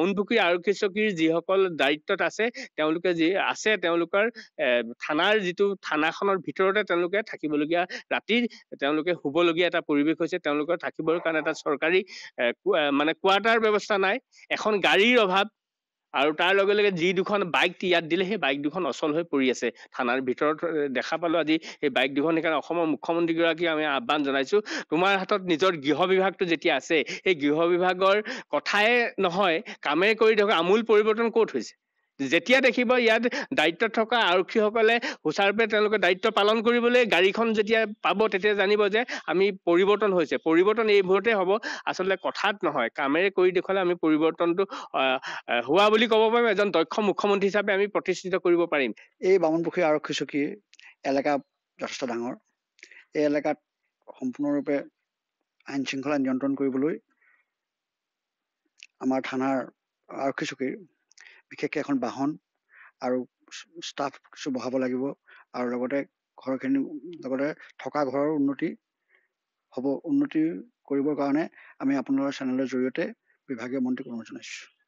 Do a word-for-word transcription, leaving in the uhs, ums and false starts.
বামুণপুখুৰী আৰক্ষী চকীৰ যিসকল দায়িত্বত আছে তেওঁলোকে যি আছে তেওঁলোকৰ থানাৰ যিটো থানাখনৰ ভিতৰতে তেওঁলোকে থাকিবলগীয়া ৰাতিৰ তেওঁলোকে শুবলগীয়া এটা পৰিৱেশ হৈছে তেওঁলোকৰ থাকিবৰ কাৰণে এটা চৰকাৰী মানে কোৱাৰ্টাৰ ব্যৱস্থা নাই এখন গাড়ীৰ অভাৱ আৰু তাৰ লগে লগে যি দুখন বাইক ইয়াত দিলে সেই বাইক দুখন অচল হৈ পৰি আছে থানাৰ ভিতৰত দেখা পালো আজি এই বাইক দুখন সেইকাৰণে অসমৰ মুখ্যমন্ত্ৰীগৰাকীক আমি আহ্বান জনাইছো তোমাৰ হাতত নিজৰ গৃহ বিভাগটো যেতিয়া আছে এই গৃহ বিভাগৰ কথাই নহয় কামে কৰি থকা আমূল পৰিৱৰ্তন ক'ত হৈছে যেতিয়া দেখিব ইয়াত দায়িত্বত থকা আৰক্ষীসকলে সুচাৰুৰূপে তেওঁলোকে দায়িত্ব পালন কৰিবলৈ গাড়ীখন যেতিয়া পাব তেতিয়া জানিব যে আমি পৰিৱৰ্তন হৈছে পৰিৱৰ্তন এইবোৰতে হ'ব আচলতে কথাত নহয় কামেৰে কৰি দেখুৱালে আমি পৰিৱৰ্তনটো হোৱা বুলি ক'ব পাৰিম এজন দক্ষ মুখ্যমন্ত্ৰী হিচাপে আমি প্ৰতিষ্ঠিত কৰিব পাৰিম এই বামুণপুখুৰী আৰক্ষী চকী এলেকা যথেষ্ট ডাঙৰ এই এলেকাত সম্পূৰ্ণৰূপে আইন শৃংখলা নিয়ন্ত্ৰণ কৰিবলৈ আমাৰ থানাৰ আৰক্ষী চকীৰ বিশেষকৈ এখন বাহন আৰু ষ্টাফ কিছু বহাব লাগিব আৰু লগতে ঘৰখিনি লগতে থকা ঘৰৰ উন্নতি হ'ব উন্নতি কৰিবৰ কাৰণে আমি আপোনালোকৰ চেনেলৰ জৰিয়তে বিভাগীয় মন্ত্ৰীক অনুৰোধ জনাইছোঁ